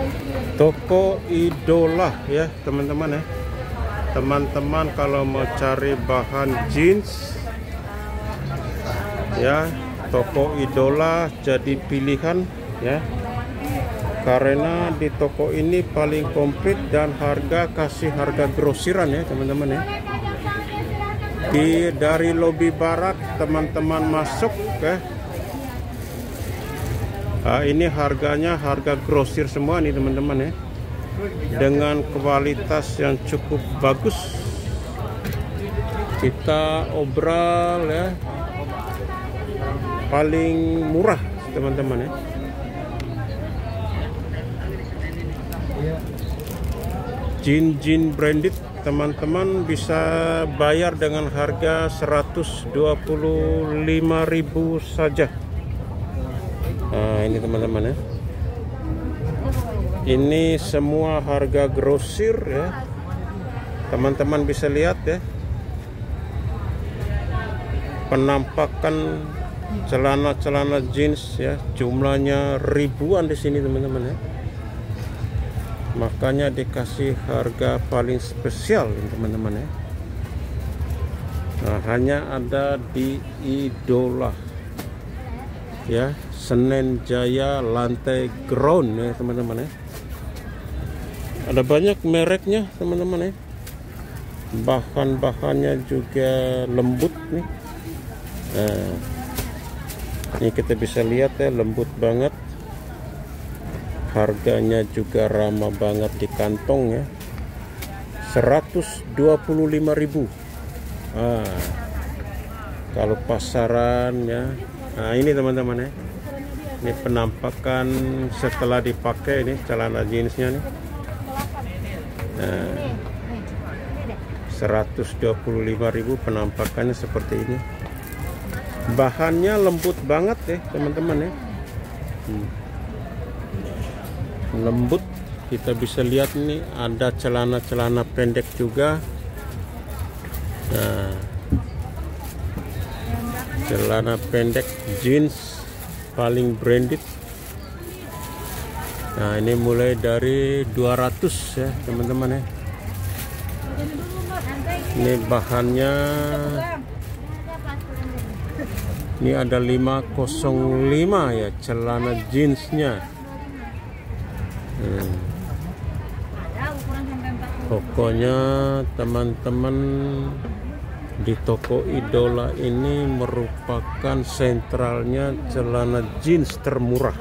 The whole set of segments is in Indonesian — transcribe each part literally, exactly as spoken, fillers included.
Toko Idola ya teman-teman ya. Teman-teman kalau mau cari bahan jeans ya, Toko Idola jadi pilihan ya, karena di toko ini paling komplit dan harga kasih harga grosiran ya teman-teman ya. Di dari lobi barat teman-teman masuk ya. Nah, ini harganya harga grosir semua nih teman-teman ya, dengan kualitas yang cukup bagus. Kita obral ya, paling murah teman-teman ya. Jin-jin branded teman-teman bisa bayar dengan harga seratus dua puluh lima ribu saja. Nah, ini teman-teman ya. Ini semua harga grosir ya. Teman-teman bisa lihat ya. Penampakan celana-celana jeans ya, jumlahnya ribuan di sini teman-teman ya. Makanya dikasih harga paling spesial teman-teman ya. Nah, hanya ada di Idola ya, Senen Jaya lantai ground ya teman-teman ya. Ada banyak mereknya teman-teman ya. Bahan-bahannya juga lembut nih. Nah, ini kita bisa lihat ya, lembut banget. Harganya juga ramah banget di kantong ya, seratus dua puluh lima ribu. Ah, kalau pasaran ya. Nah, ini teman-teman ya. Ini penampakan setelah dipakai ini celana jeansnya nih. Nah, seratus dua puluh lima ribu penampakannya seperti ini. Bahannya lembut banget ya teman-teman ya. Hmm. Lembut, kita bisa lihat nih ada celana-celana pendek juga. Nah, celana pendek jeans paling branded. Nah, ini mulai dari dua ratus ya teman-teman ya. Ini bahannya, ini ada lima nol lima ya celana jeansnya. hmm. Pokoknya teman-teman, di Toko Idola ini merupakan sentralnya celana jeans termurah.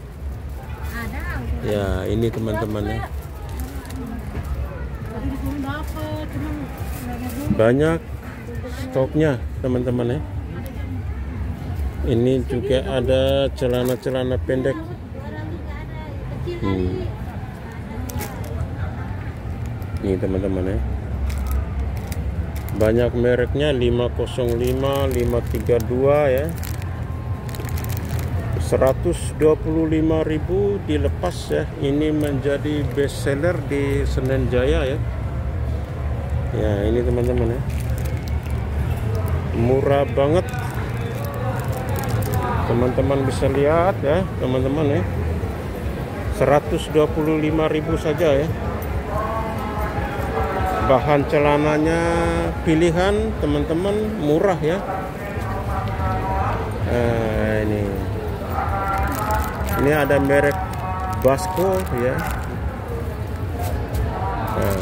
Ya, ini teman-teman ya. Banyak stoknya teman-teman ya. Ini juga ada celana-celana pendek. Hmm. Ini teman-teman ya. Banyak mereknya, lima nol lima, lima tiga dua ya. seratus dua puluh lima ribu dilepas ya. Ini menjadi best seller di Senen Jaya ya. Ya, ini teman-teman ya. Murah banget. Teman-teman bisa lihat ya, teman-teman ya. seratus dua puluh lima ribu saja ya. Bahan celananya pilihan teman-teman, murah ya. Nah, ini ini ada merek Basco ya. Nah,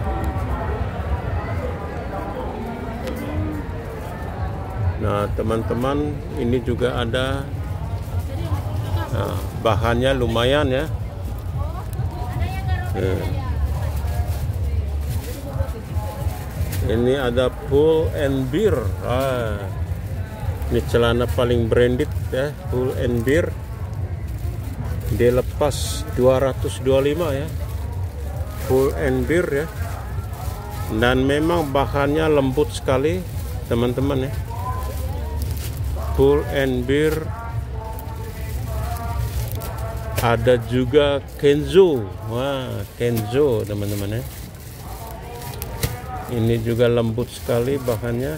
nah teman-teman, ini juga ada. Nah, bahannya lumayan ya. Nah, ini ada Pull and Bear. Ah, ini celana paling branded ya, Pull and Bear. Dilepas dua ratus dua puluh lima ya, Pull and Bear ya. Dan memang bahannya lembut sekali teman-teman ya. Pull and Bear. Ada juga Kenzo. Wah, Kenzo teman-teman ya. Ini juga lembut sekali bahannya.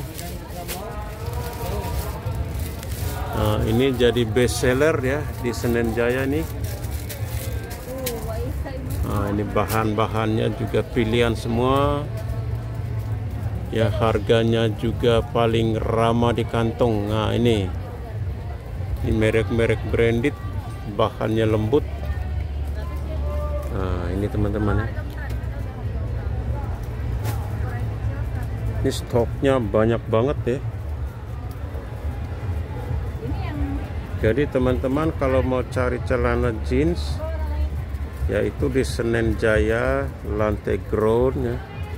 Nah, ini jadi best seller ya di Senen Jaya nih. Nah, ini bahan-bahannya juga pilihan semua. Ya, harganya juga paling ramah di kantong. Nah, ini ini merek-merek branded, bahannya lembut. Nah, ini teman-teman ya. Ini stoknya banyak banget ya. Jadi teman-teman kalau mau cari celana jeans, yaitu di Senen Jaya, lantai ground ya.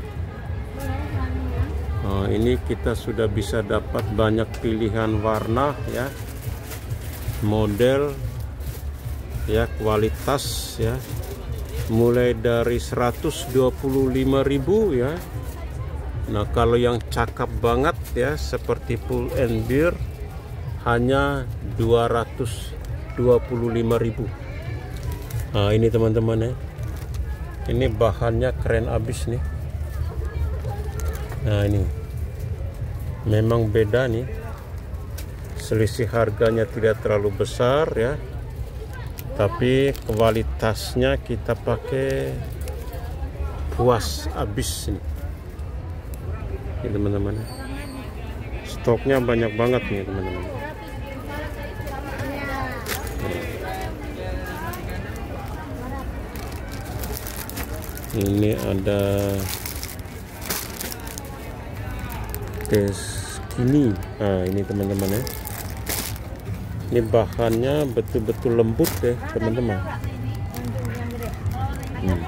Nah, ini kita sudah bisa dapat banyak pilihan warna ya, model ya, kualitas ya, mulai dari seratus dua puluh lima ribu ya. Nah, kalau yang cakep banget ya seperti Pull and Bear hanya dua ratus dua puluh lima ribu. Nah, ini teman-teman ya, ini bahannya keren abis nih. Nah, ini memang beda nih, selisih harganya tidak terlalu besar ya, tapi kualitasnya kita pakai puas abis nih. Ini teman-teman, stoknya banyak banget nih teman-teman. Ini ada Keskini. Nah, ini teman-teman ya, ini bahannya betul-betul lembut ya teman-teman. hmm.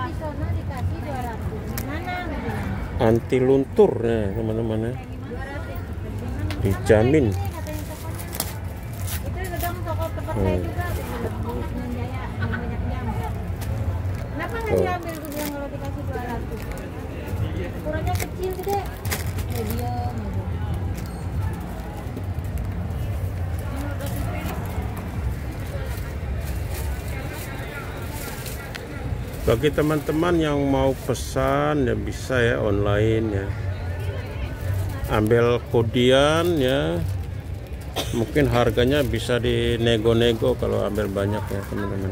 Anti luntur ya teman-teman ya, dijamin. hmm. Oh. Ukurannya kecil gede, medium. Bagi teman-teman yang mau pesan ya bisa ya online ya, ambil kodian ya, mungkin harganya bisa dinego-nego kalau ambil banyak ya teman-teman.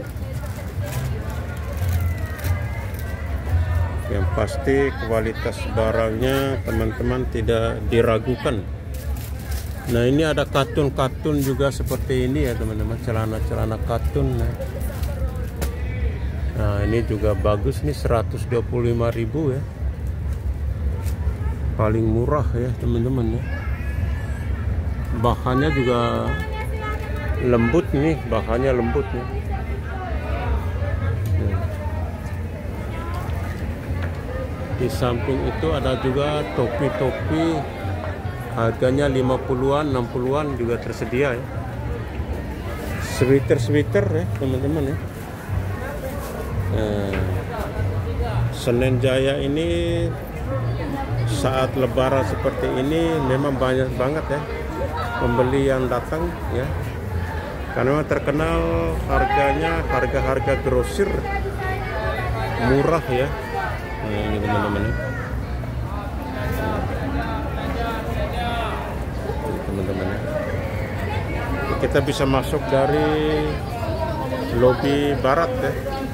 Yang pasti kualitas barangnya teman-teman tidak diragukan. Nah, ini ada katun-katun juga seperti ini ya teman-teman, celana-celana katun ya. Nah, ini juga bagus nih, seratus dua puluh lima ribu ya, paling murah ya teman-teman ya. Bahannya juga lembut nih, bahannya lembut nih. Di samping itu ada juga topi-topi, harganya lima puluhan, enam puluhan juga tersedia ya. Sweater-sweater ya teman-teman ya. Nah, Senen Jaya ini saat lebaran seperti ini memang banyak banget ya pembeli yang datang ya, karena terkenal harganya harga-harga grosir murah ya. Nah, ini teman-teman ya. Teman-teman ya, kita bisa masuk dari lobi barat ya.